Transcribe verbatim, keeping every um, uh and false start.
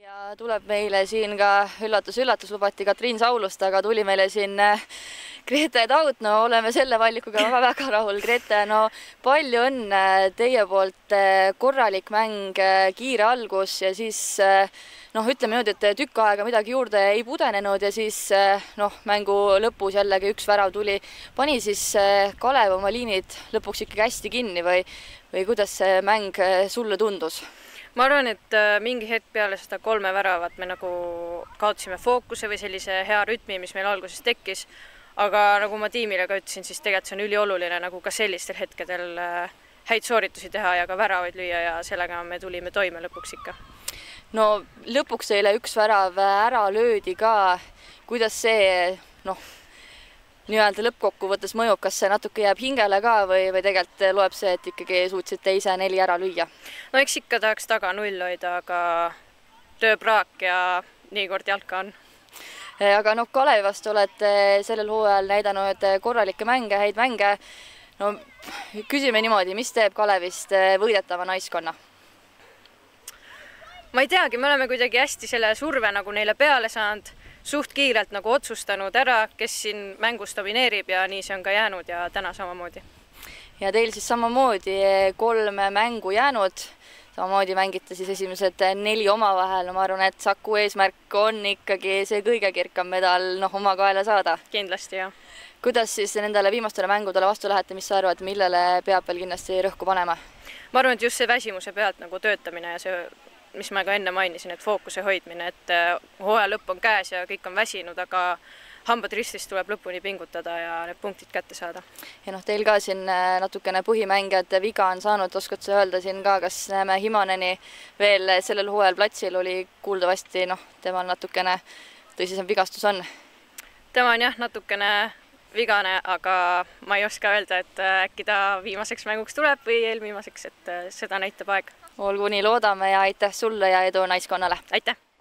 ja tuleb meile siin ka üllatus-üllatus, lubati Katriin Saulust, aga tuli meile siin Grete Taut, no oleme selle valikuga väga rahul. Grete, no palju õnne teie poolt, korralik mäng, kiire algus ja siis noh, ütleme nüüd, et tükk aega midagi juurde ei pudenenud ja siis noh, mängu lõpus jällegi üks värav tuli. Pani siis Kalev oma liinid lõpuks ikkagi hästi kinni või, või kuidas see mäng sulle tundus? Ma arvan, et mingi hetk peale seda kolme väravat me nagu kaotasime fookuse või sellise hea rütmi, mis meil alguses tekkis. Aga nagu ma tiimile ka ütlesin, siis tegelikult see on ülioluline nagu ka sellistel hetkedel häid sooritusi teha ja ka väravaid lüüa ja sellega me tulime toime lõpuks ikka. No lõpuks teile üks värav ära löödi ka. Kuidas see noh, nii-öelda lõppkokkuvõttes mõjub, kas see natuke jääb hingele ka või, või tegelikult loeb see, et ikkagi suutsite ise neli ära lüüa? No eks ikka tahaks taga null hoida, aga tööpraak ja nii kord jalka on. Aga noh, Kalevi vastu olete sellel hooajal näidanud korralikke mänge, häid mänge. No küsime niimoodi, mis teeb Kalevist võidetava naiskonna? Ma ei teagi, me oleme kuidagi hästi selle surve nagu neile peale saanud. Suht kiirelt nagu otsustanud ära, kes siin mängus domineerib ja nii see on ka jäänud ja täna samamoodi. Ja teil siis samamoodi kolm mängu jäänud, samamoodi mängite siis esimesed neli omavahel. No ma arvan, et Saku eesmärk on ikkagi see kõige kirkam medal noh, oma kaela saada. Kindlasti, jah. Kuidas siis nendele viimastele mängudele vastu lähete, mis sa arvad, millele peab veel kindlasti rõhku panema? Ma arvan, et just see väsimuse pealt nagu töötamine ja see mis ma ka enne mainisin, et fookuse hoidmine, et hooaja lõpp on käes ja kõik on väsinud, aga hambad ristis tuleb lõpuni pingutada ja need punktid kätte saada. Ja noh, teil ka siin natukene põhimängijad viga on saanud, oskad sa öelda siin ka, kas näeme Himaneni veel sellel hooajal platsil oli kuuldavasti, noh, temal natukene tõsisem vigastus on? Tema on jah, natukene vigane, aga ma ei oska öelda, et äkki ta viimaseks mänguks tuleb või eelviimaseks, et seda näitab aeg. Olgu nii, loodame ja aitäh sulle ja edu naiskonnale. Aitäh!